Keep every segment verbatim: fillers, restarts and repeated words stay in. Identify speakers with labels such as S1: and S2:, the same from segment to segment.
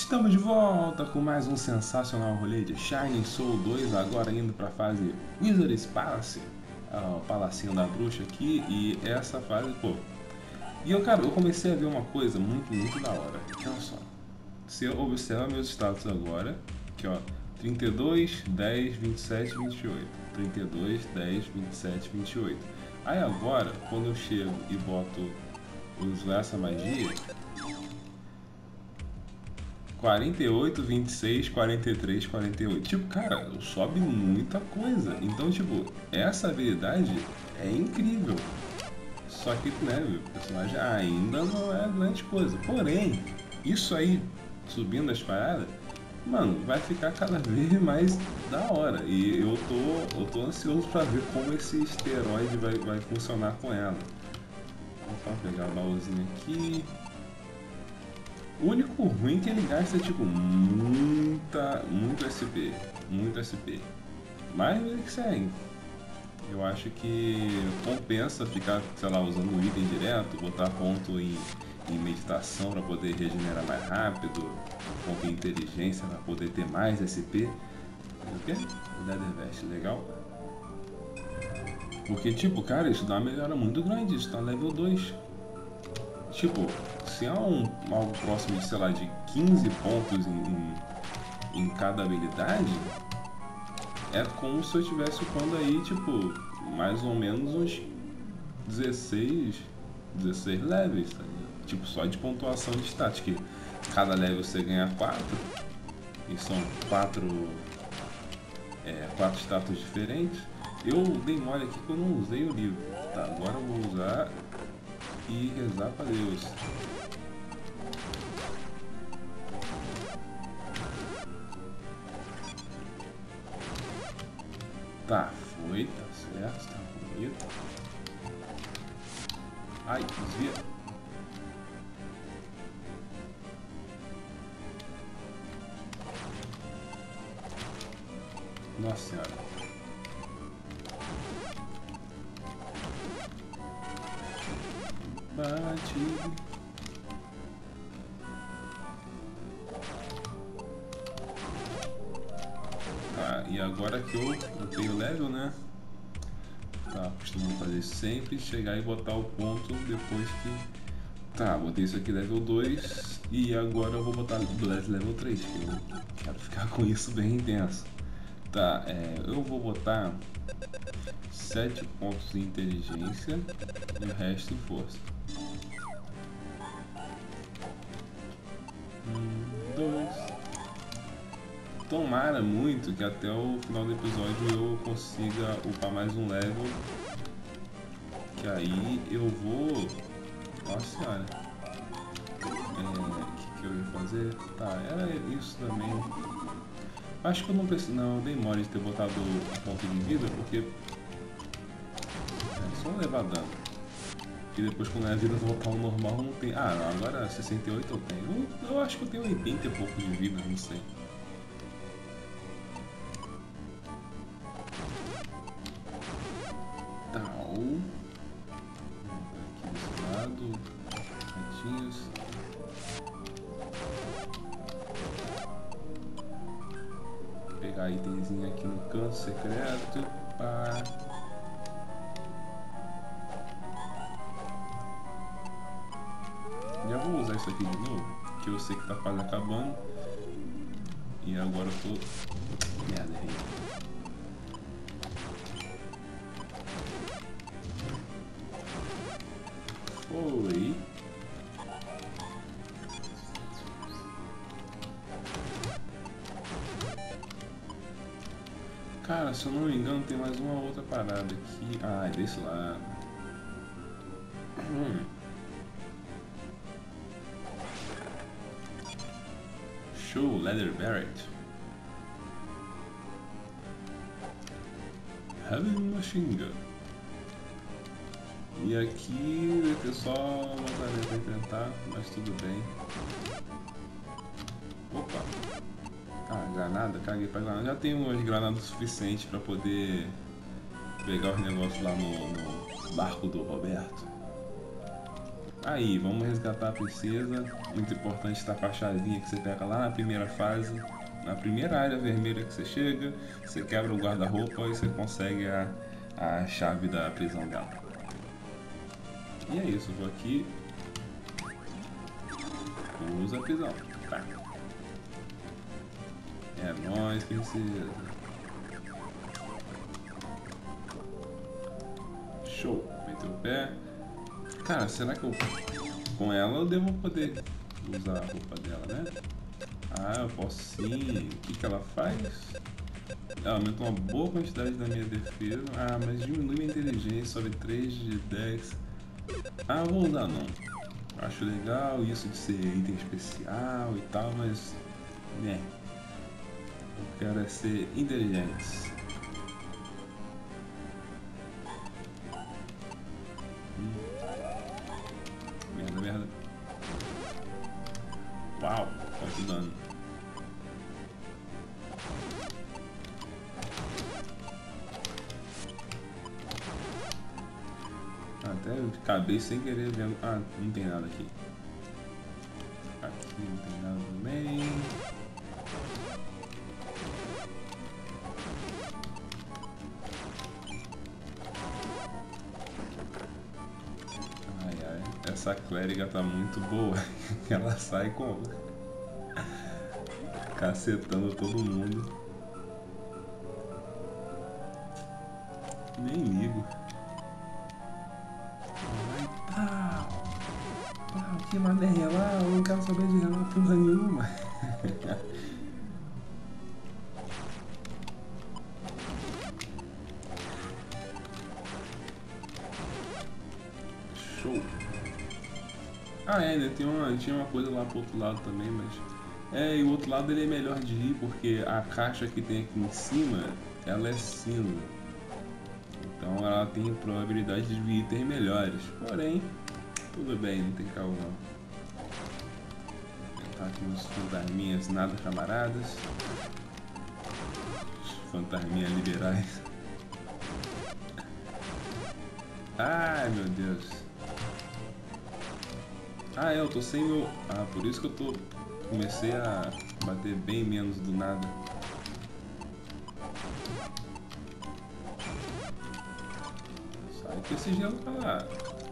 S1: Estamos de volta com mais um sensacional rolê de Shining Soul dois, agora indo para a fase Wizard's Palace, o palacinho da bruxa aqui, e essa fase, pô. E eu, cara, eu comecei a ver uma coisa muito, muito da hora. Olha só. Se eu observar meus status agora, aqui ó, trinta e dois, dez, vinte e sete, vinte e oito. trinta e dois, dez, vinte e sete, vinte e oito. Aí agora, quando eu chego e boto usar essa magia, quarenta e oito, vinte e seis, quarenta e três, quarenta e oito. Tipo, cara, sobe muita coisa. Então, tipo, essa habilidade é incrível. Só que, né, o personagem ainda não é grande coisa. Porém, isso aí, subindo as paradas, mano, vai ficar cada vez mais da hora. E eu tô, eu tô ansioso pra ver como esse esteroide vai, vai funcionar com ela. Vamos pegar o baúzinho aqui. O único ruim é que ele gasta, tipo, muita, muito S P, muito S P. Mas ele que segue. Eu acho que compensa ficar, sei lá, usando o item direto, botar ponto em, em meditação para poder regenerar mais rápido, ponto em inteligência para poder ter mais S P. O quê? Leather Vest, legal. Porque, tipo, cara, isso dá uma melhora muito grande, isso tá level dois. Tipo, se há um, algo próximo de, sei lá, de quinze pontos em, em, em cada habilidade, é como se eu estivesse upando aí, tipo, mais ou menos uns dezesseis, dezesseis levels, tá ligado? Tipo, só de pontuação de stats, que cada level você ganha quatro, e são quatro, é, quatro status diferentes. Eu dei mole aqui que eu não usei o livro, tá? Agora eu vou usar e rezar pra Deus. Tá, foi, tá certo, tá bonito. Ai, desvia. Nossa senhora. Bate. Tá, e agora que eu, eu tenho level, né? Tá, costumo fazer sempre, chegar e botar o ponto depois que... Tá, botei isso aqui level dois e agora eu vou botar Bless level três, que eu quero ficar com isso bem intenso. Tá, é, eu vou botar sete pontos em inteligência e o resto em força. Um, dois. Tomara muito que até o final do episódio eu consiga upar mais um level. Que aí eu vou... Nossa senhora. O que, que eu ia fazer? Tá, era isso também. Acho que eu não preciso... Não, eu dei mole de ter botado o ponto de vida, porque... É só levar dano. E depois quando a vida voltar ao normal não tem... Ah, não, agora sessenta e oito eu tenho. Eu, eu acho que eu tenho oitenta e pouco de vida, não sei. Tá, o... Aqui desse lado... Ratinhos... Vou pegar itemzinho aqui no canto secreto... Pá... Já vou usar isso aqui de novo, que eu sei que tá quase acabando. E agora eu tô... Merda, errei. Foi. Cara, se eu não me engano tem mais uma outra parada aqui. Ah, é desse lado. Hum. Show, Leather Barret. Heavy Machine Gun. E aqui vai ter só uma tarefa pra enfrentar, mas tudo bem. Opa! Ah, granada, caguei pra granada. Já tenho umas granadas suficientes pra poder pegar os negócios lá no, no barco do Roberto. Aí, vamos resgatar a princesa. Muito importante estar com a chavinha que você pega lá na primeira fase. Na primeira área vermelha que você chega, você quebra o guarda-roupa e você consegue a, a chave da prisão dela. E é isso, vou aqui. Usa a prisão. Tá. É nóis, princesa. Show. Meteu o pé. Cara, será que eu... com ela eu devo poder usar a roupa dela, né? Ah, eu posso sim. O que que ela faz? Ela aumenta uma boa quantidade da minha defesa. Ah, mas diminui minha inteligência sobre três de dez. Ah, vou usar não. Acho legal isso de ser item especial e tal, mas... né. Eu quero é ser inteligente. Hum. Merda, merda. Uau, quanto dano. Até eu acabei sem querer vendo. Ah, não tem nada aqui. Aqui não tem nada também. Ai ai, essa clériga tá muito boa. Ela sai com cacetando todo mundo. Nem ligo. Que maneira lá, eu não quero saber de relar porra nenhuma. Show. Ah é, ainda tem uma, tinha uma coisa lá pro outro lado também, mas... É, e o outro lado ele é melhor de ir porque a caixa que tem aqui em cima, ela é cinza. Então ela tem probabilidade de vir itens melhores. Porém, tudo bem, não tem caô não. Tá aqui uns fantasminhas nada camaradas. Fantasminhas liberais. Ai meu Deus. Ah é, eu tô sem meu... Ah, por isso que eu tô... Comecei a bater bem menos do nada. Sai com esse gelo pra lá.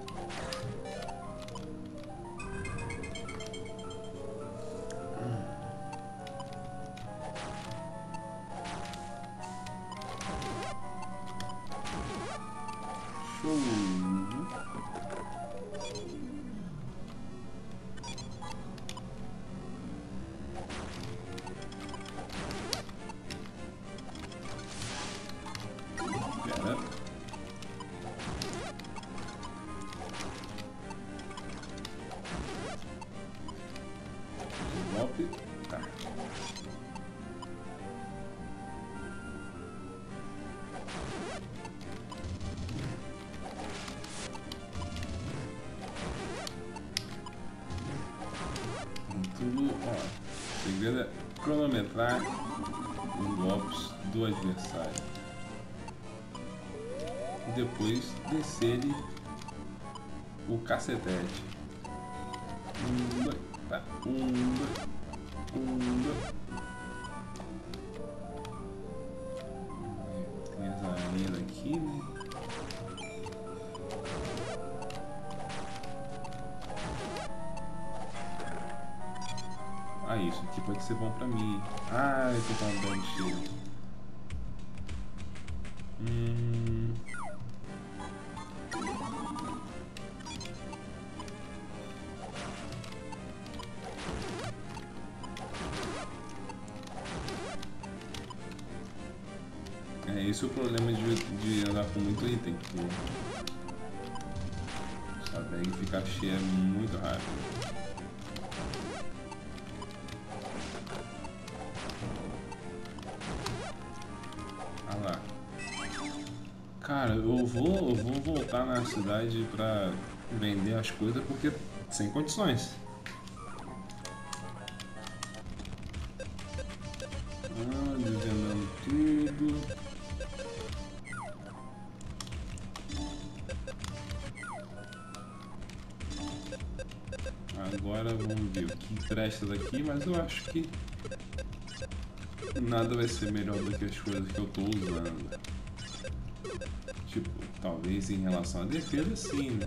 S1: Golpe. Tá. Tudo, ó. O segredo é cronometrar os golpes do adversário. E depois descer o cacetete. Um, dois, tá. Um, dois. Um, dois. Tem essa arena aqui, né? Ah, isso aqui pode ser bom pra mim. Ah, eu tô com uma dano de cheiro. Hum... É esse o problema de, de andar com muito item, que essa bag fica cheia muito rápido. Ah lá. Cara, eu vou, eu vou voltar na cidade pra vender as coisas porque sem condições. Ah, desvendando tudo. Agora vamos ver o que presta daqui, mas eu acho que nada vai ser melhor do que as coisas que eu tô usando. Tipo, talvez em relação à defesa sim, né?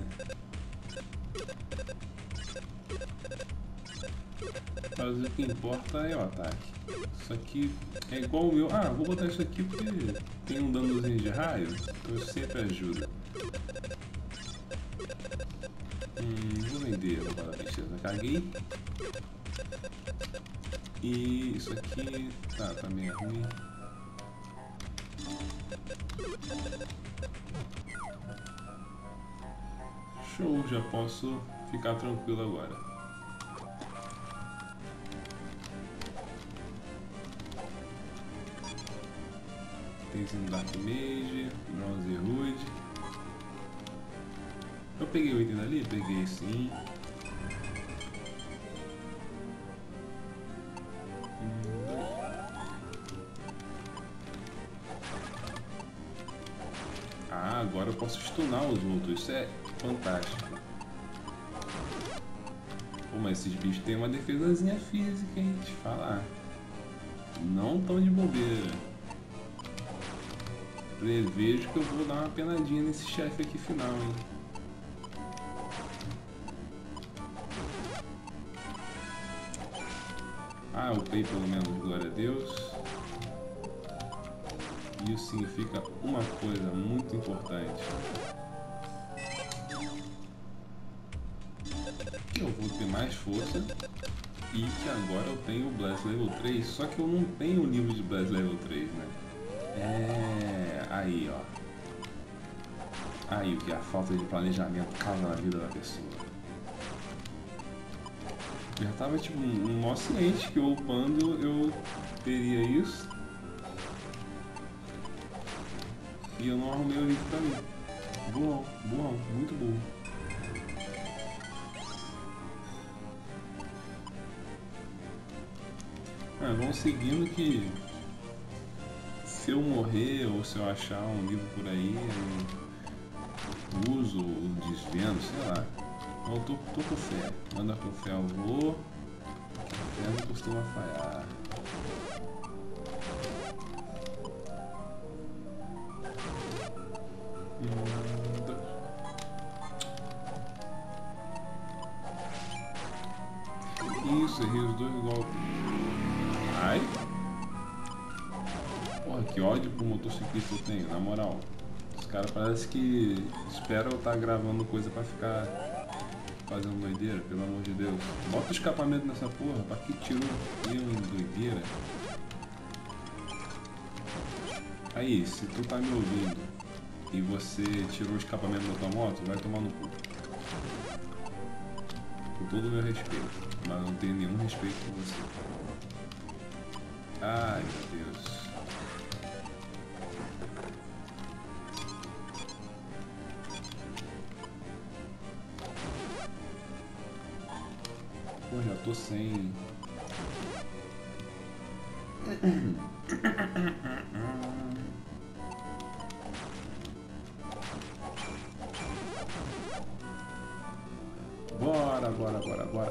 S1: Mas o que importa é o ataque. Isso aqui é igual o meu. Ah, vou botar isso aqui porque tem um danozinho de raio, então isso sempre ajuda. Hum, vou vender agora a princesa. Caguei. E isso aqui tá, tá meio ruim. Show, já posso ficar tranquilo agora. Itemzinho Dark Mage, Bronze Rude. Eu peguei o item dali? Peguei sim. Ah, agora eu posso stunar os outros, isso é fantástico. Pô, mas esses bichos têm uma defesazinha física, hein? Te falar. Não tão de bobeira. Prevejo que eu vou dar uma penadinha nesse chefe aqui final, hein? Ah, upei pelo menos, glória a Deus. Isso significa uma coisa muito importante. Que eu vou ter mais força e que agora eu tenho o Blast Level três, só que eu não tenho o livro de Blast Level três, né? É, aí ó. Aí o que a falta de planejamento causa na vida da pessoa. Eu já tava tipo um mó ciente que eu upando eu teria isso. E eu não arrumei o livro pra mim. Burrão, burrão, muito burro. Ah, vamos seguindo que se eu morrer ou se eu achar um livro por aí, eu uso ou desvendo, sei lá. Eu tô, tô com fé. Anda com fé eu vou. Fé não costuma falhar. Isso, errei os dois golpes. Ai. Porra, que ódio pro motociclista eu tenho, na moral. Os caras parecem que esperam eu estar gravando coisa pra ficar fazendo doideira, pelo amor de Deus. Bota o escapamento nessa porra, pra que tirou eu em doideira? Aí, se tu tá me ouvindo e você tirou o escapamento da tua moto, vai tomar no cu. Com todo o meu respeito, mas não tenho nenhum respeito por você. Ai, meu Deus. Pô, já tô sem. Bora, bora, bora, bora.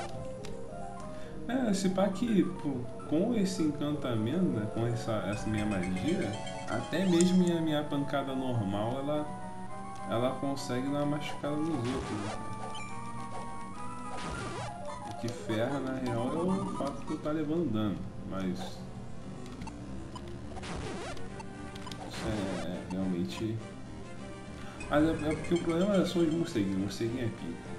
S1: É, esse pá que pô, com esse encantamento, né, com essa, essa minha magia, até mesmo minha, minha pancada normal, ela, ela consegue dar uma machucada nos outros. Né? O que ferra, na real, é o fato de eu estar levando dano, mas isso é, é realmente... Mas é, é porque o problema são os morceguinhos, morceguinho é pica.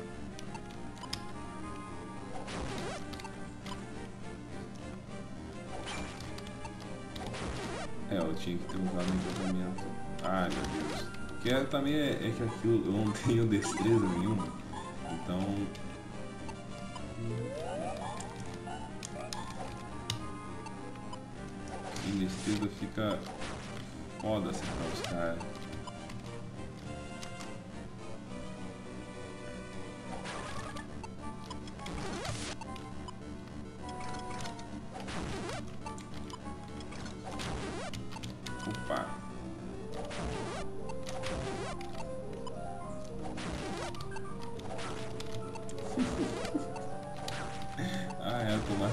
S1: É, eu tinha que ter usado encantamento. Ai meu Deus. Que é, também é, é que aquilo eu não tenho destreza nenhuma. Então. Sem destreza fica foda acertar os caras. Opa.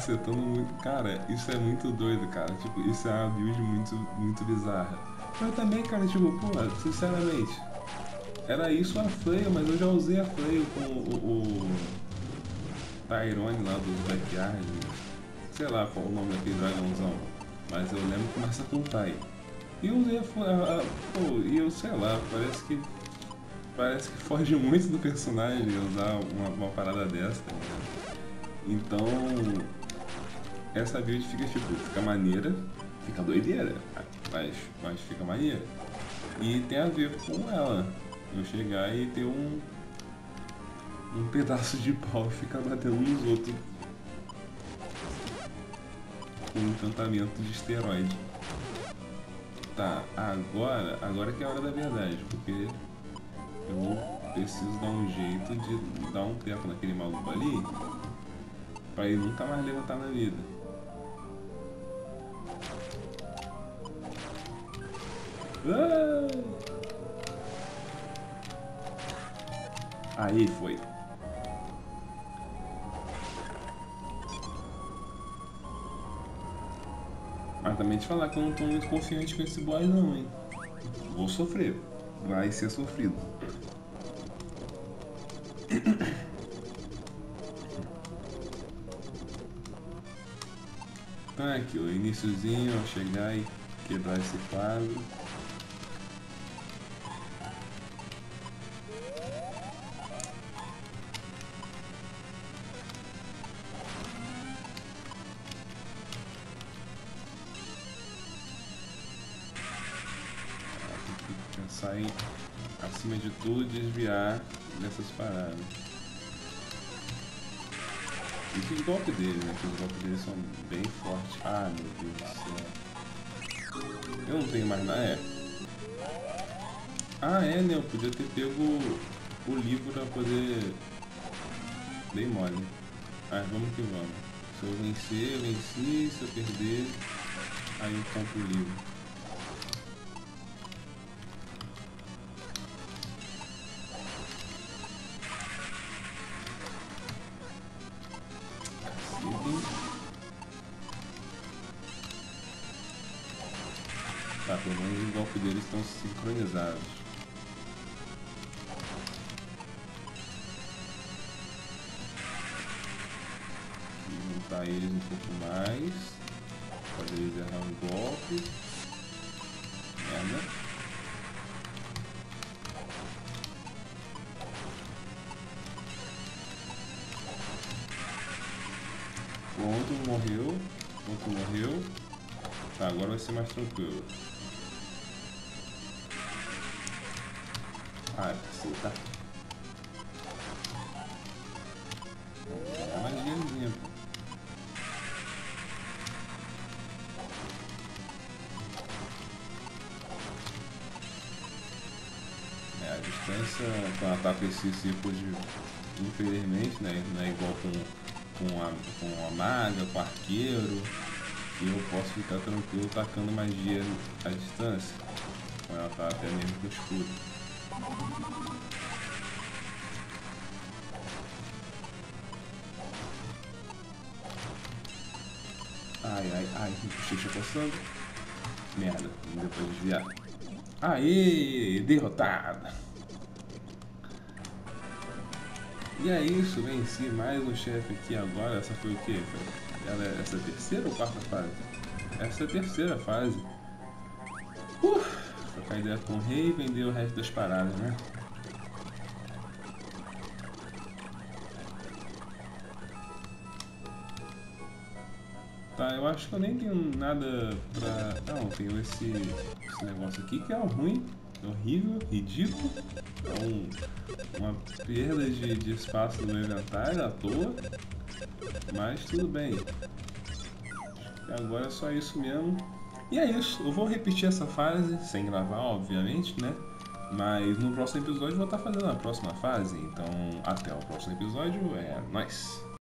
S1: macetando muito. Cara, isso é muito doido, cara. Tipo, isso é uma build muito, muito bizarra. Mas também, cara, tipo, pô, sinceramente, era isso a Flail, mas eu já usei a Flail com o, o Tyrone lá dos Backyard. Sei lá qual o nome daquele dragãozão. Mas eu lembro que começa com Tai. E eu usei a, a, a pô, e eu sei lá, parece que parece que foge muito do personagem usar uma, uma parada dessa, tá ligado? Então essa build fica tipo, fica maneira, fica doideira, mas, mas fica maneira. E tem a ver com ela. Eu chegar e ter um um pedaço de pau e ficar batendo nos outros com um encantamento de esteroide. Tá, agora, agora que é a hora da verdade, porque eu preciso dar um jeito de dar um tempo naquele maluco ali pra ele nunca mais levantar na vida. Ah! Aí foi. Mas também te falar que eu não tô muito confiante com esse boss não, hein. Vou sofrer. Vai ser sofrido. Tá aqui, o iniciozinho, ao chegar e quebrar esse quadro. Pensar em, acima de tudo, desviar dessas paradas. E os golpes dele, né? Que os golpes dele são bem fortes. Ah, meu Deus do céu. Eu não tenho mais nada. É. Ah, é, né? Eu podia ter pego o livro pra poder... Dei mole. Mas vamos que vamos. Se eu vencer, eu venci. Se eu perder, aí eu compro o livro. Tá, pelo menos os golpes deles estão sincronizados. Juntar eles um pouco mais. Fazer eles errar um golpe. Merda. Pronto, morreu. Pronto, morreu. Tá, agora vai ser mais tranquilo. Ah, caceta. É mais dinheirinho, pô. É, a distância com ataque esse tipo de... Infelizmente, né? Não é igual com, com, a, com a maga, com o arqueiro. E eu posso ficar tranquilo tacando magia à distância. Com ela tá até mesmo com o escudo. Ai, ai, ai, bochecha coçando. Merda, não deu pra desviar. Aê, derrotada. E é isso, venci mais um chefe aqui agora. Essa foi o quê? Foi, ela é essa terceira ou quarta fase? Essa é a terceira fase. Uh, trocar ideia com o rei e vender o resto das paradas, né? Tá, eu acho que eu nem tenho nada pra... Não, tenho esse, esse negócio aqui que é ruim, é horrível, ridículo. É um, uma perda de, de espaço no inventário à toa. Mas tudo bem. Agora é só isso mesmo. E é isso, eu vou repetir essa fase, sem gravar, obviamente, né? Mas no próximo episódio eu vou estar fazendo a próxima fase. Então, até o próximo episódio, é nóis!